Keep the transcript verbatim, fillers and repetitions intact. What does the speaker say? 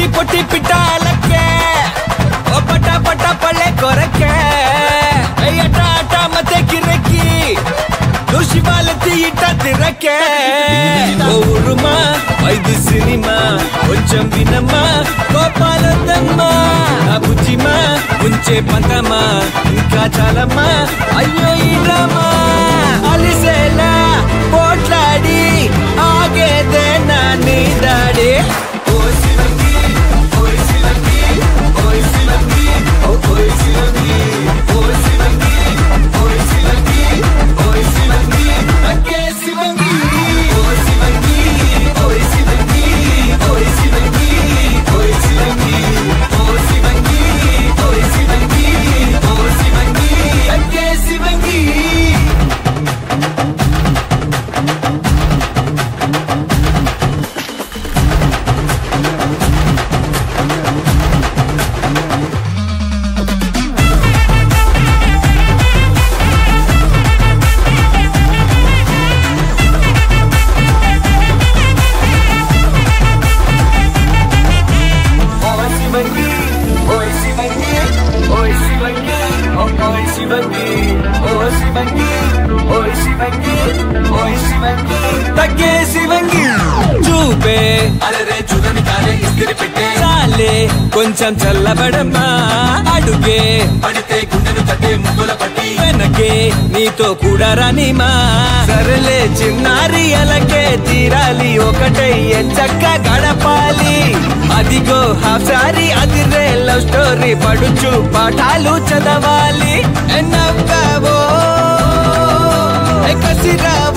పొట్టి పొట్టి పిట్టాలకే ఓ పటా పటా పళ్ళే కొరకే అట అట మతే కిరకి నువ్వు శివాలెత్తి ఇట్ట తిరకే ఓ ఉరుమా ఐదు సినిమా కొంచెం వినమ్మా గోపాలద్దమ్మా నా బుజ్జిమా ఉంచే పంతమా ఇంకా చాలమ్మా అయ్యో ఈ డ్రామా అలిసేలా పోట్లాడి ఆగేదే నా నీ దాడి ఓ శివంగి ఓ శివంగి ఓ శివంగి ఓ శివంగి ఓ శివంగి ఓ శివంగి ఓ శివంగి అకే శివంగి ఓ శివంగి ఓ శివంగి ఓ శివంగి ఓ శివంగి ఓ శివంగి ఓ శివంగి ఓ శివంగి అకే శివంగి చూపే అరే చూడని కాలే ఇస్తిరి పెట్టే చాలే కొంచెం చల్లబడమ్మా అడుగే పడితే గుండెను తట్టే ముగ్గుల పట్టి వెనకే నీతో కూడా రానిమా సరలే చిన్నారి అలకే తీరాలి ఒకటే చక్క గడపాలి అదిగో హాఫ్ సారీ అదిరే లవ్ స్టోరీ పడుచు పాఠాలు చదవాలి ఎన్నవ్వవో కసిరావో